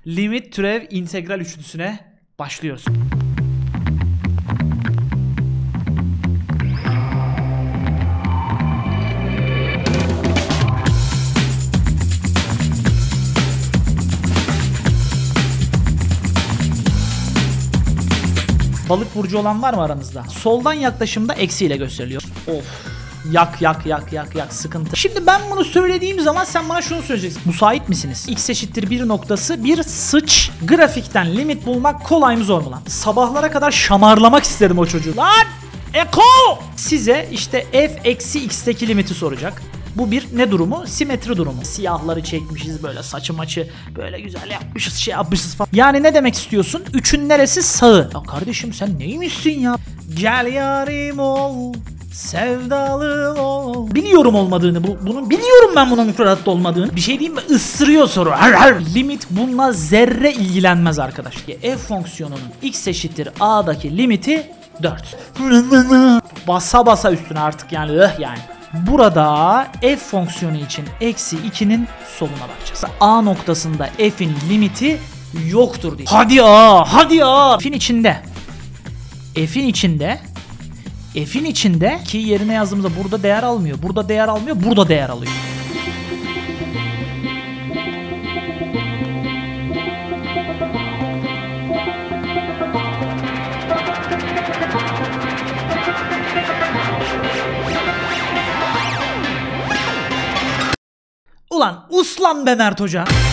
limit türev integral üçlüsüne başlıyoruz. Balık burcu olan var mı aranızda? Soldan yaklaşımda eksiyle gösteriliyor. Of. Yak sıkıntı. Şimdi ben bunu söylediğim zaman sen bana şunu söyleyeceksin. Müsait misiniz? X eşittir 1 noktası bir sıç. Grafikten limit bulmak kolay mı zor mu lan? Sabahlara kadar şamarlamak isterim o çocuğu. Lan! Eko! Size işte f eksi x'teki limiti soracak. Bu bir ne durumu? Simetri durumu. Siyahları çekmişiz böyle, saçı maçı böyle güzel yapmışız, şey yapmışız falan. Yani ne demek istiyorsun? 3'ün neresi sağı? Ya kardeşim sen neymişsin ya? Gel yarim ol, sevdalı ol. Biliyorum olmadığını, bunun biliyorum ben bunun müfredatta olmadığını. Bir şey diyeyim mi? Isırıyor soru. Limit bununla zerre ilgilenmez arkadaş. F fonksiyonunun x eşittir a'daki limiti 4. Basa basa üstüne artık yani yani. Burada f fonksiyonu için eksi 2'nin soluna bakacağız. A noktasında f'in limiti yoktur diye. Hadi ya. F'in içinde ki yerine yazdığımızda burada değer almıyor. Burada değer almıyor. Burada değer alıyor. Ulan uslan be Mert Hoca.